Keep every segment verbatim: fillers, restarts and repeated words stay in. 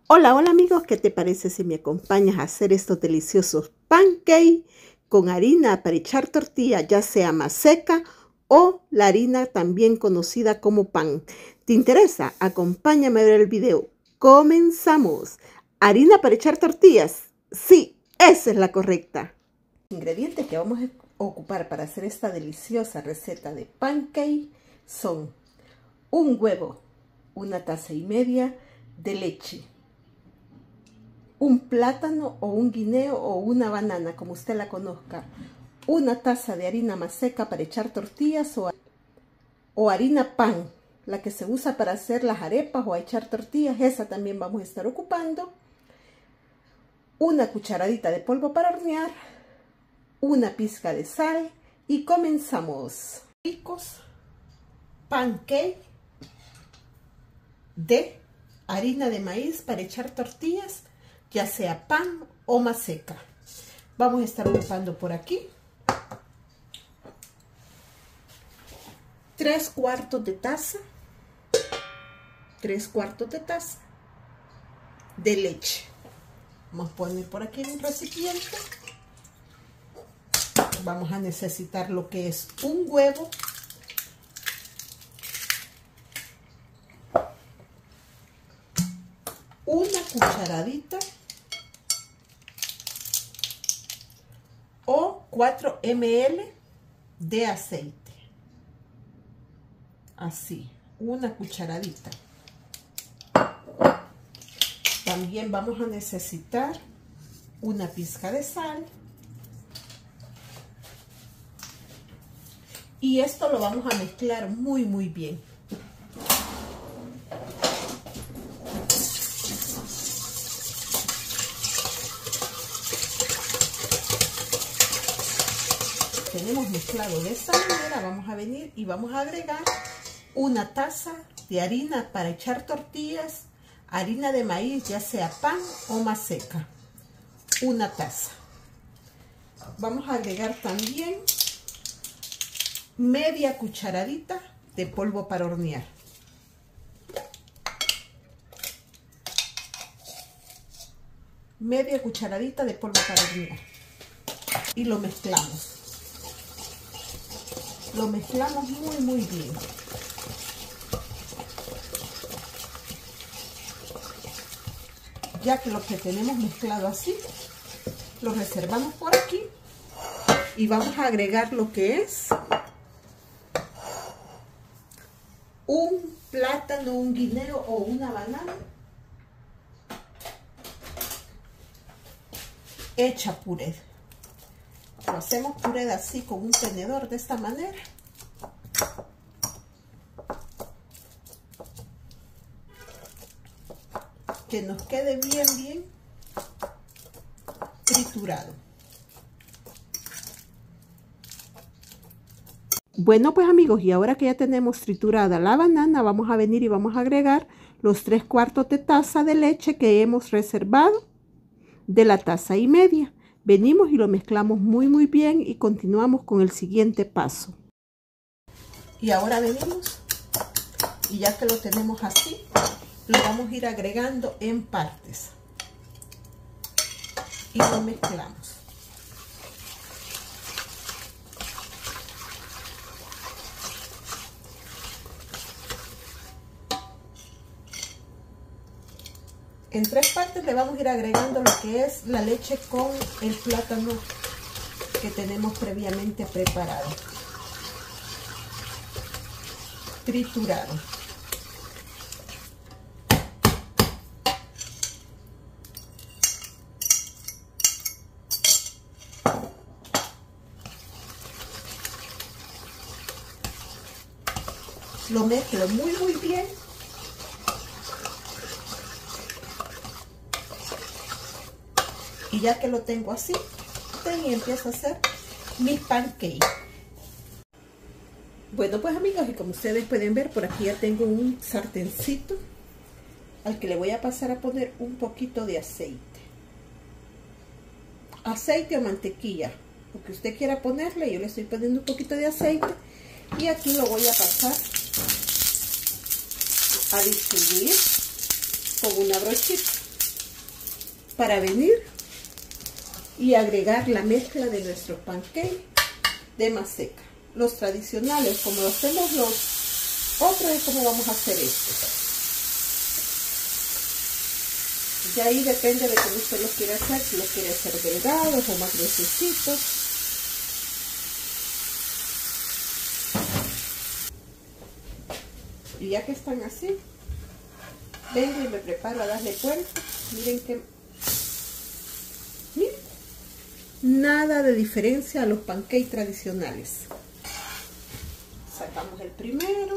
Hola, hola amigos, ¿qué te parece si me acompañas a hacer estos deliciosos pancakes con harina para echar tortilla, ya sea maseca o la harina también conocida como pan? ¿Te interesa? Acompáñame a ver el video. Comenzamos. ¿Harina para echar tortillas? Sí, esa es la correcta. Los ingredientes que vamos a ocupar para hacer esta deliciosa receta de pancake son un huevo, una taza y media de leche, un plátano o un guineo o una banana, como usted la conozca, una taza de harina maseca para echar tortillas o, o harina pan, la que se usa para hacer las arepas o a echar tortillas, esa también vamos a estar ocupando, una cucharadita de polvo para hornear, una pizca de sal y comenzamos. Ricos pancake de harina de maíz para echar tortillas, ya sea pan o maseca. Vamos a estar ocupando por aquí tres cuartos de taza, tres cuartos de taza de leche. Vamos a poner por aquí en un recipiente. Vamos a necesitar lo que es un huevo, una cucharadita o cuatro mililitros de aceite, así, una cucharadita. También vamos a necesitar una pizca de sal y esto lo vamos a mezclar muy muy bien. Tenemos mezclado de esta manera, vamos a venir y vamos a agregar una taza de harina para echar tortillas, harina de maíz, ya sea pan o maseca, una taza. Vamos a agregar también media cucharadita de polvo para hornear. Media cucharadita de polvo para hornear. Y lo mezclamos. Lo mezclamos muy muy bien. Ya que lo que tenemos mezclado así, lo reservamos por aquí y vamos a agregar lo que es un plátano, un guineo o una banana hecha puré. Lo hacemos puré así con un tenedor de esta manera. Que nos quede bien, bien triturado. Bueno, pues amigos, y ahora que ya tenemos triturada la banana, vamos a venir y vamos a agregar los tres cuartos de taza de leche que hemos reservado de la taza y media. Venimos y lo mezclamos muy muy bien y continuamos con el siguiente paso. Y ahora venimos y ya que lo tenemos así, lo vamos a ir agregando en partes y lo mezclamos. En tres partes le vamos a ir agregando lo que es la leche con el plátano que tenemos previamente preparado, triturado. Lo mezclo muy muy bien. Y ya que lo tengo así, y empiezo a hacer mis pancakes. Bueno, pues amigos, y como ustedes pueden ver, por aquí ya tengo un sartencito al que le voy a pasar a poner un poquito de aceite. Aceite o mantequilla, lo que usted quiera ponerle. Yo le estoy poniendo un poquito de aceite y aquí lo voy a pasar a distribuir con una brochita. para venir y agregar la mezcla de nuestro pancake de maseca. Los tradicionales, como lo hacemos los otros, es como vamos a hacer este. Y ahí depende de cómo usted los quiere hacer, si los quiere hacer delgados o más gruesecitos. Y ya que están así, vengo y me preparo a darle vuelta. Miren que, miren, nada de diferencia a los pancakes tradicionales. Sacamos el primero,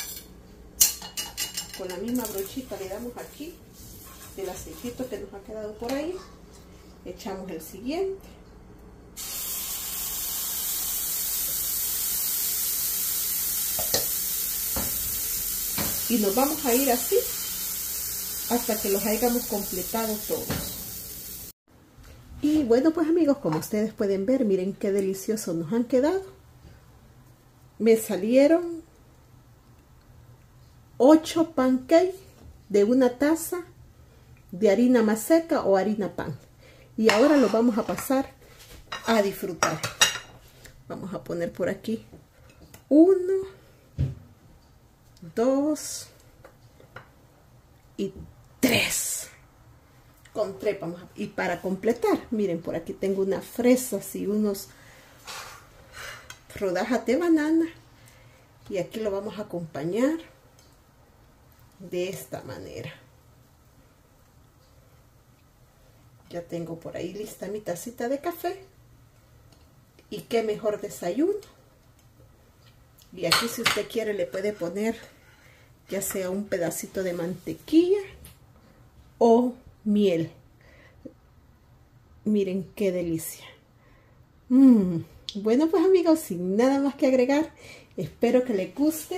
con la misma brochita le damos aquí del aceitito que nos ha quedado por ahí, echamos el siguiente. Y nos vamos a ir así hasta que los hayamos completado todos. Y bueno, pues amigos, como ustedes pueden ver, miren qué deliciosos nos han quedado. Me salieron ocho pancakes de una taza de harina maseca o harina pan. Y ahora los vamos a pasar a disfrutar. Vamos a poner por aquí uno, dos y tres. Con tres vamos a, y para completar, miren, por aquí tengo unas fresas y unos rodajas de banana, y aquí lo vamos a acompañar de esta manera. Ya tengo por ahí lista mi tacita de café, y qué mejor desayuno. Y aquí, si usted quiere, le puede poner ya sea un pedacito de mantequilla o miel. Miren qué delicia. Mmm. Bueno, pues amigos, sin nada más que agregar, espero que les guste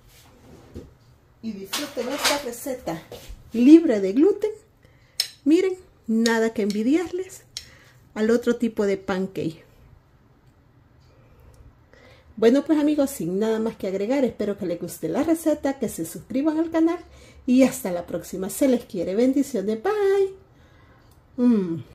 y disfruten esta receta libre de gluten. Miren, nada que envidiarles al otro tipo de pancake. Bueno, pues amigos, sin nada más que agregar, espero que les guste la receta, que se suscriban al canal y hasta la próxima. Se les quiere. Bendiciones. Bye. Mm.